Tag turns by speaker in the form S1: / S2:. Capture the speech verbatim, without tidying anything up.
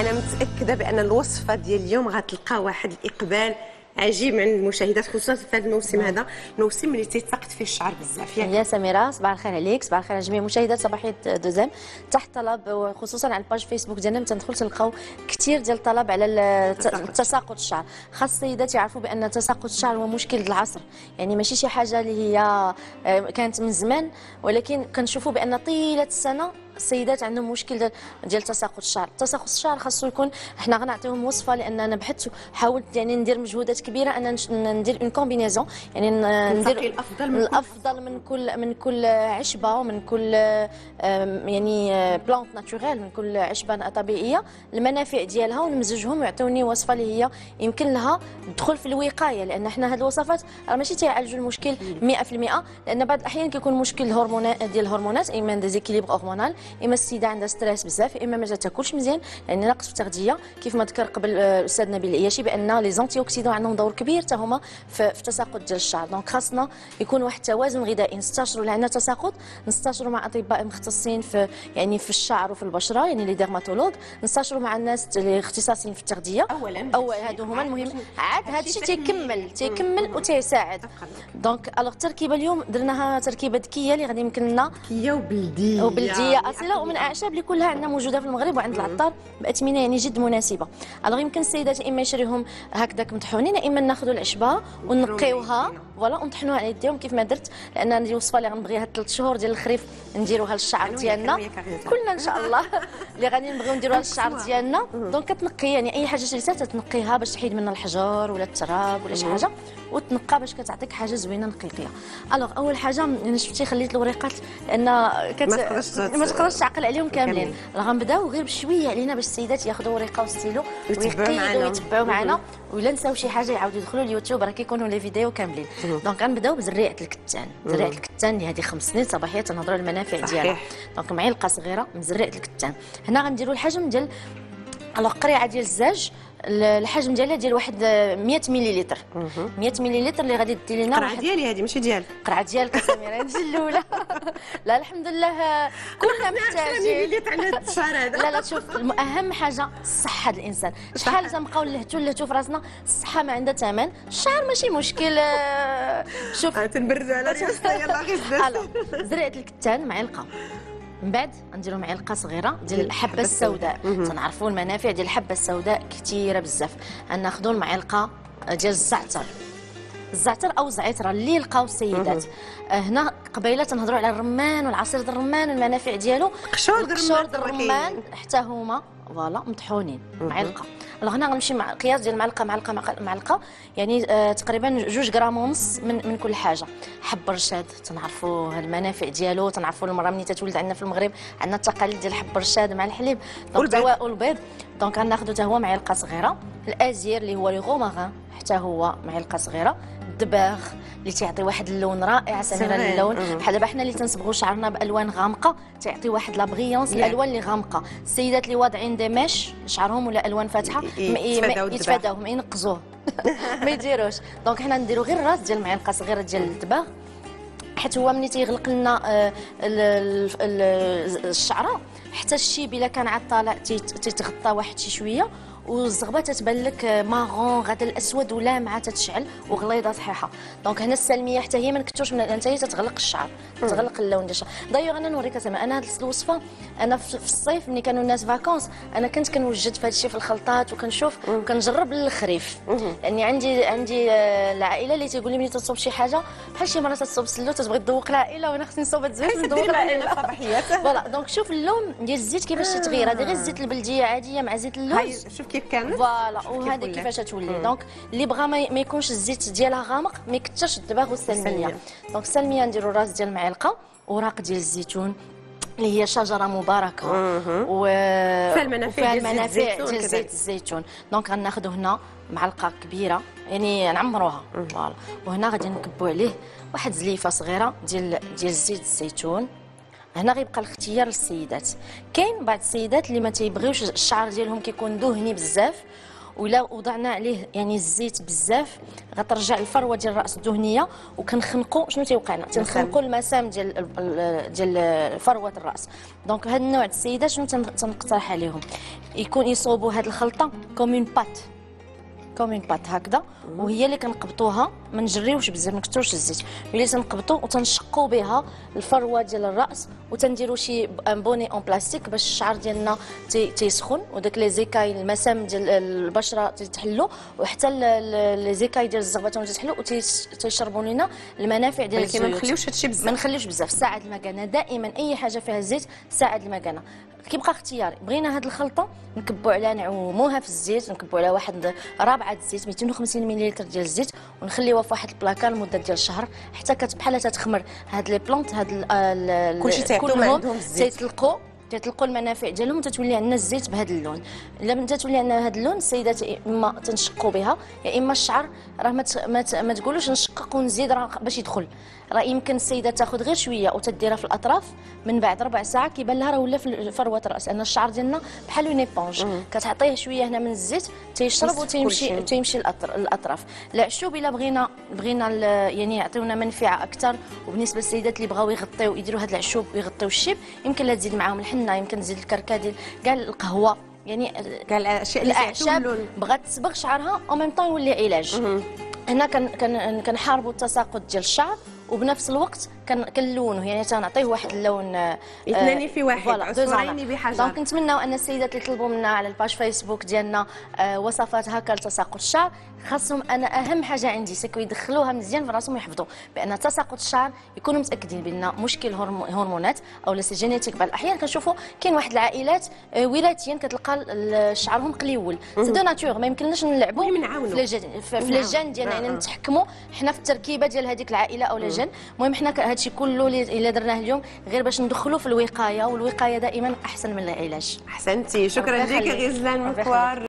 S1: وانا متاكده بان الوصفه ديال اليوم غتلقى واحد الاقبال عجيب عند المشاهدات، خصوصا في هذا الموسم. هذا الموسم اللي تيتساقط فيه الشعر بزاف.
S2: يا سميره، صباح الخير عليك، صباح الخير على جميع مشاهدات صباحيه دوزام. تحت طلب وخصوصا على الباج فيسبوك ديالنا تندخل تلقاو كثير ديال الطلب على تساقط الشعر. خاص السيدات يعرفوا بان تساقط الشعر هو مشكل العصر، يعني ماشي شي حاجه اللي هي كانت من زمان، ولكن كنشوفوا بان طيله السنه السيدات عندهم مشكل ديال تساقط الشعر. تساقط الشعر خاصو يكون، حنا غنعطيهم وصفه لان انا بحثت حاولت يعني ندير مجهودات كبيره ان ندير اون كومبينيزون، يعني ندير
S1: الافضل من
S2: الافضل من كل من كل عشبه ومن كل يعني بلانت ناتوريل، من كل عشبه طبيعيه المنافع ديالها، ونمزجهم ويعطوني وصفه اللي هي يمكن لها تدخل في الوقايه، لان حنا هذه الوصفات راه ماشي تيعالجوا المشكل مئة في المئة، لان بعض الاحيان كيكون مشكل الهرمونات ديال الهرمونات، اما ديزيكيليبر هرمونال، اما السيده عندها ستريس بزاف، اما ما تاكلش مزيان لان ناقص في التغذيه. كيف ما ذكر قبل الاستاذ نبيل العياشي بان لي زونتي اوكسيدون عندهم دور كبير حتى هما في التساقط ديال الشعر. دونك خاصنا يكون واحد التوازن غذائي، نستشروا اللي عندنا تساقط نستشروا مع اطباء مختصين في يعني في الشعر وفي البشره، يعني لي ديرماتولوج، نستشروا مع الناس اللي اختصاصيين في التغذيه
S1: اولا.
S2: اول هادو هما المهم، عاد هذا الشيء تيكمل تيكمل وتيساعد. دونك الوغ التركيبه اليوم درناها تركيبه ذكيه اللي غادي يمكن لنا
S1: ذكيه وبلديه
S2: وبلديه اصيله ومن اعشاب اللي كلها عندنا موجوده في المغرب وعند العطار باثمنه يعني جد مناسبه. الوغ يمكن السيدات اما يشريهم هكذاك مطحونين، اما ناخذوا العشبه ونقيوها فوالا ونطحنوها على يديهم كيف ما درت، لان هذه الوصفه اللي غنبغيها ثلاث شهور ديال الخريف نديروها للشعر ديالنا كلنا ان شاء الله اللي غادي نبغيو نديروها للشعر ديالنا. دونك كتنقي يعني اي حاجه شريتها تنقيها باش تحيد منها الحجر ولا التراب ولا شي حاجه، وتنقى باش كتعطيك حاجه زوينه نقيقيه. الوغ اول حاجه انا شفتي خليت الوريقات لان كت... ما تقدرش تعقل عليهم كاملين. غنبداو غير بشويه علينا باش السيدات ياخذوا ورقه وستيلو ويقيدوا ويتبعوا معنا، ولا نساو شي حاجه يعاودوا يدخلوا اليوتيوب راه كيكونوا لي فيديو كاملين. دونك غنبداو بزريعه الكتان. زريعه الكتان اللي هذه خمس سنين صباحيه تنهضروا على المنافع ديالها. دونك معلقه صغيره من زريعه الكتان. هنا غنديروا الحجم ديال الوغ قريعه ديال الزاج، الحجم ديالها ديال واحد مئة مليلتر. مئة مليلتر اللي غادي دير لنا
S1: القرعه ديالي هذه ماشي ديالك.
S2: القرعه ديالك سميره انت الاولى. لا الحمد لله كلنا محتاجين
S1: على هذا الشعر هذا.
S2: لا لا شوف، اهم حاجه الصحه ديال الانسان. شحال تنبقاو نلهتوا نلهتوا في راسنا، الصحه ما عندها ثمن، الشعر ماشي مشكل. شوف
S1: تنبردوا على راسنا يلاه غير زاد.
S2: زريعه الكتان معلقه، من بعد نديروا معلقه صغيره ديال الحبه السوداء. تنعرفوا المنافع ديال الحبه السوداء كثيره بزاف. ناخذوا المعلقه ديال الزعتر، الزعتر او الزعتره اللي يلقاو السيدات. هنا قبيله تنهضروا على الرمان والعصير ديال الرمان والمنافع ديالو.
S1: قشور
S2: ديال الرمان حتى هما فوالا مطحونين معلقه. الوغ هنا غنمشي مع قياس ديال معلقه معلقه معلقه، يعني آه تقريبا جوج غرام ونص من من كل حاجه. حب الرشاد تنعرفوا المنافع ديالو، تنعرفوا المراه ملي تتولد عندنا في المغرب عندنا التقاليد ديال حب الرشاد مع الحليب
S1: والبيض
S2: والبيض. دونك غناخذوا حتى هو معلقه صغيره. الازير اللي هو لي غوماغان حتى هو معلقه صغيره. الدباغ اللي تيعطي واحد اللون رائع سميره اللون، بحال دابا حنا اللي تنصبغوا شعرنا بالوان غامقه تيعطي واحد لا بغيونس الالوان اللي غامقه. السيدات اللي واضعين دي ميش شعرهم ولا الوان فاتحه يتفاداوه ما ينقزوه ما يديروش. دونك حنا نديروا غير راس ديال معلقه صغيره ديال الدباغ، حيت هو ملي تيغلق لنا الشعره حتى الشيب الا كان عاد طالع تيتغطى واحد شي شويه، والزغبه تتبان لك ماغون غدا الاسود ولامعه تتشعل وغليظه صحيحه. دونك هنا السلميه حتى هي ما نكثرش من حتى هي تتغلق الشعر، تتغلق اللون ديال الشعر. دايوغ انا نوريك اسماء، انا هذه الوصفه انا في الصيف ملي كانوا الناس فاكونس انا كنت كنوجد في هذا الشيء في الخلطات وكنشوف وكنجرب للخريف، لاني عندي عندي العائله اللي تيقول لي ملي تصوب شي حاجه بحال شي مره تصوب سلو تتبغي تذوق العائله، وانا خصني نصوب الزيت نذوق العائله
S1: صباحيات.
S2: فوالا دونك شوف اللون ديال الزيت كيفاش تتغير. هذه غير الزيت البلديه عاديه مع زيت اللوز،
S1: شوف كيف كانت
S2: فوالا وهذه كيفاش تولي. دونك اللي بغى ما يكونش الزيت ديالها غامق ما يكثرش الدباغ والسلميه. دونك السلميه نديروا راس ديال المعلقه، وراق ديال الزيتون اللي هي شجره مباركه و
S1: فيها المنافع
S2: ديال زيت الزيتون. دونك غناخذوا هنا معلقه كبيره يعني نعمروها فوالا، وهنا غادي نكبوا عليه واحد زليفه صغيره ديال ديال زيت الزيتون. هنا غيبقى الاختيار للسيدات. كاين بعض السيدات اللي ما تيبغيوش الشعر ديالهم كيكون دهني بزاف ولا وضعنا عليه يعني الزيت بزاف غترجع الفروه ديال الراس الدهنيه، وكنخنقوا شنو تيوقعنا تنخنقوا المسام ديال ديال فروه الراس. دونك هذا النوع د السيدات شنو تنقترح عليهم، يكون يصوبوا هذه الخلطه كومين بات كومين بات هكذا، وهي اللي كنقبطوها ما نجريوش بزاف ما نكثروش الزيت، اللي تنقبطوا وتنشقوا بها الفروه ديال الراس، وتنديروا شي بوني اون بلاستيك باش الشعر ديالنا تيسخن وداك لي زيكاي المسام ديال البشره تتحلوا، وحتى لي زيكاي ديال الزغبه تيتحلوا وتيشربوا لنا المنافع ديال الزيوت.
S1: ما نخليوش هادشي بزاف
S2: ما نخليوش بزاف. ساعد المكانه دائما، اي حاجه فيها الزيت ساعد المكانه. كيبقى اختياري، بغينا هاد الخلطه نكبوا عليها نعوموها في الزيت، نكبوا عليها واحد رابعه الزيت مئتين وخمسين مليلتر ديال الزيت، ونخليوها في واحد البلاكار لمده ديال شهر حتى بحال تتخمر. هاد لي بلونط هاد
S1: كلشي تيعطيو ما عندهم الزيت،
S2: تيطلقوا تيطلقوا المنافع ديالهم، تتولي عندنا الزيت بهذا اللون. لما تتولي عندنا هذا اللون السيدات يا اما تنشقوا بها يا اما الشعر راه ما ما, ما تقولوش نشقق ونزيد راه باش يدخل، راه يمكن السيده تاخذ غير شويه وتديرها في الاطراف، من بعد ربع ساعه كيبان لها راه ولا في فروه الراس، لان الشعر ديالنا بحال اون ايبونج، كتعطيه شويه هنا من الزيت تيشرب وتيمشي تيمشي الاطراف. العشوب الا بغينا بغينا يعني يعطيونا منفعه اكثر، وبالنسبه للسيدات اللي بغاو يغطيو يديروا هذا العشوب ويغطيو الشيب، يمكن لا تزيد معاهم الحنه، يمكن تزيد الكركديه كاع القهوه، يعني
S1: كاع الاشياء اللي
S2: الاعشاب بغات تصبغ شعرها او ميم طون يولي علاج. هنا كان كنحاربوا التساقط ديال الشعر، وبنفس الوقت كنلونوه، يعني تنعطيه واحد اللون
S1: اثنين في واحد، عصفورين بحجر.
S2: دونك نتمناو ان السيدات اللي طلبوا منا على الباج فيسبوك ديالنا آه وصفات هكا لتساقط الشعر، خاصهم انا اهم حاجه عندي سكو يدخلوها مزيان في راسهم ويحفظوا بان تساقط الشعر يكونوا متاكدين بان مشكل هرمونات او لا سي جينيتيك. بعض الاحيان كنشوفوا كاين واحد العائلات آه وراثيا كتلقى شعرهم قليول، سي دو ناتور، ما يمكنناش نلعبوا في لي جين ديالنا، يعني نتحكموا حنا في التركيبه ديال هذيك العائله او لا جين. المهم حنا هادشي كله اللي درناه اليوم غير باش ندخلوا في الوقايه، والوقايه دائما احسن من العلاج.
S1: احسنتي، شكرا لك غزلان مكوار.